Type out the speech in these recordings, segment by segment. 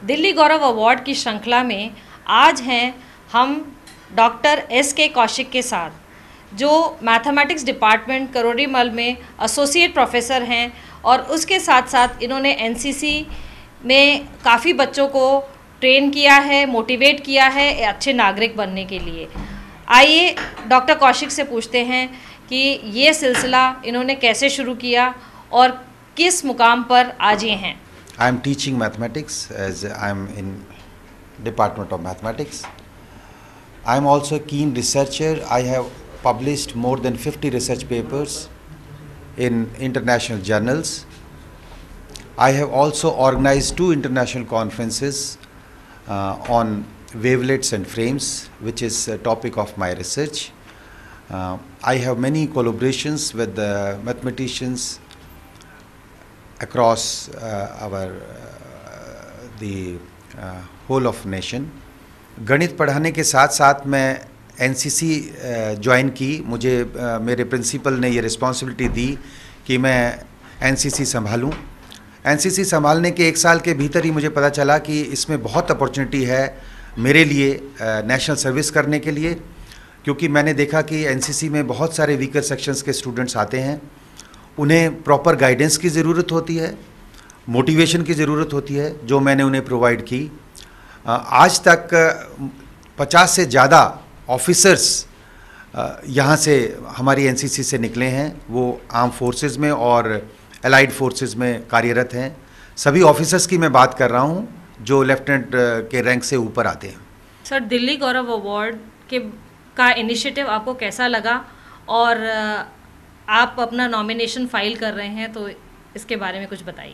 Delhi Gaurav award की श्रृंखला में आज हैं हम डॉक्टर के कौशिक के साथ, जो मैथमेटिक्स डिपार्टमेंट करोड़ीमल में एसोसिएट प्रोफेसर हैं और उसके साथ साथ इन्होंने एनसीसी में काफ़ी बच्चों को ट्रेन किया है, मोटिवेट किया है अच्छे नागरिक बनने के लिए। आइए डॉक्टर कौशिक से पूछते हैं कि ये सिलसिला इन्होंने कैसे शुरू किया और किस मुकाम पर आज ये हैं। I am teaching mathematics as I am in Department of Mathematics. I am also a keen researcher. I have published more than 50 research papers in international journals. I have also organized 2 international conferences on wavelets and frames, which is a topic of my research. I have many collaborations with the mathematicians across the whole of nation. गणित पढ़ाने के साथ साथ मैं NCC join की। मुझे मेरे principal ने ये रिस्पॉन्सिबिलिटी दी कि मैं एनसीसी संभालूं। एनसीसी संभालने के 1 साल के भीतर ही मुझे पता चला कि इसमें बहुत अपॉर्चुनिटी है मेरे लिए नेशनल सर्विस करने के लिए, क्योंकि मैंने देखा कि एनसीसी में बहुत सारे वीकर सेक्शंस के स्टूडेंट्स आते हैं। उन्हें प्रॉपर गाइडेंस की ज़रूरत होती है, मोटिवेशन की ज़रूरत होती है, जो मैंने उन्हें प्रोवाइड की। आज तक 50 से ज़्यादा ऑफिसर्स यहाँ से हमारी एनसीसी से निकले हैं। वो आर्म फोर्सेस में और एलाइड फोर्सेस में कार्यरत हैं। सभी ऑफिसर्स की मैं बात कर रहा हूँ जो लेफ्टिनेंट के रैंक से ऊपर आते हैं। सर, दिल्ली गौरव अवार्ड का इनिशिएटिव आपको कैसा लगा और आप अपना नॉमिनेशन फाइल कर रहे हैं, तो इसके बारे में कुछ बताइए।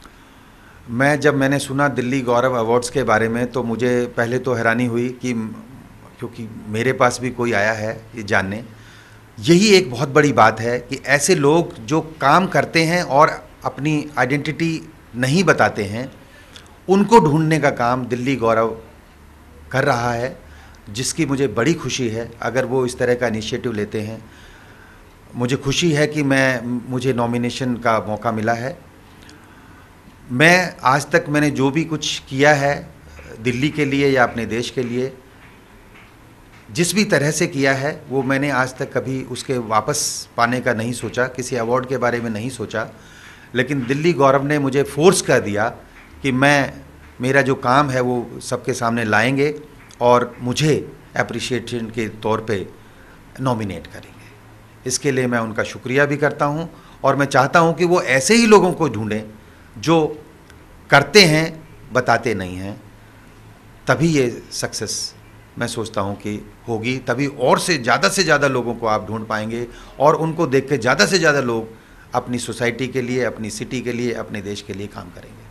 जब मैंने सुना दिल्ली गौरव अवार्ड्स के बारे में तो मुझे पहले तो हैरानी हुई कि क्योंकि मेरे पास भी कोई आया है ये जानने। यही एक बहुत बड़ी बात है कि ऐसे लोग जो काम करते हैं और अपनी आइडेंटिटी नहीं बताते हैं, उनको ढूंढने का काम दिल्ली गौरव कर रहा है, जिसकी मुझे बड़ी खुशी है। अगर वो इस तरह का इनिशिएटिव लेते हैं, मुझे खुशी है कि मुझे नॉमिनेशन का मौका मिला है। मैं आज तक मैंने जो भी कुछ किया है दिल्ली के लिए या अपने देश के लिए, जिस भी तरह से किया है, वो मैंने आज तक कभी उसके वापस पाने का नहीं सोचा, किसी अवार्ड के बारे में नहीं सोचा। लेकिन दिल्ली गौरव ने मुझे फोर्स कर दिया कि मेरा जो काम है वो सबके सामने लाएंगे और मुझे एप्रिशिएशन के तौर पे नॉमिनेट करेंगे। इसके लिए मैं उनका शुक्रिया भी करता हूं और मैं चाहता हूं कि वो ऐसे ही लोगों को ढूंढें जो करते हैं, बताते नहीं हैं। तभी ये सक्सेस मैं सोचता हूं कि होगी। तभी और से ज़्यादा लोगों को आप ढूंढ पाएंगे और उनको देख के ज़्यादा से ज़्यादा लोग अपनी सोसाइटी के लिए, अपनी सिटी के लिए, अपने देश के लिए काम करेंगे।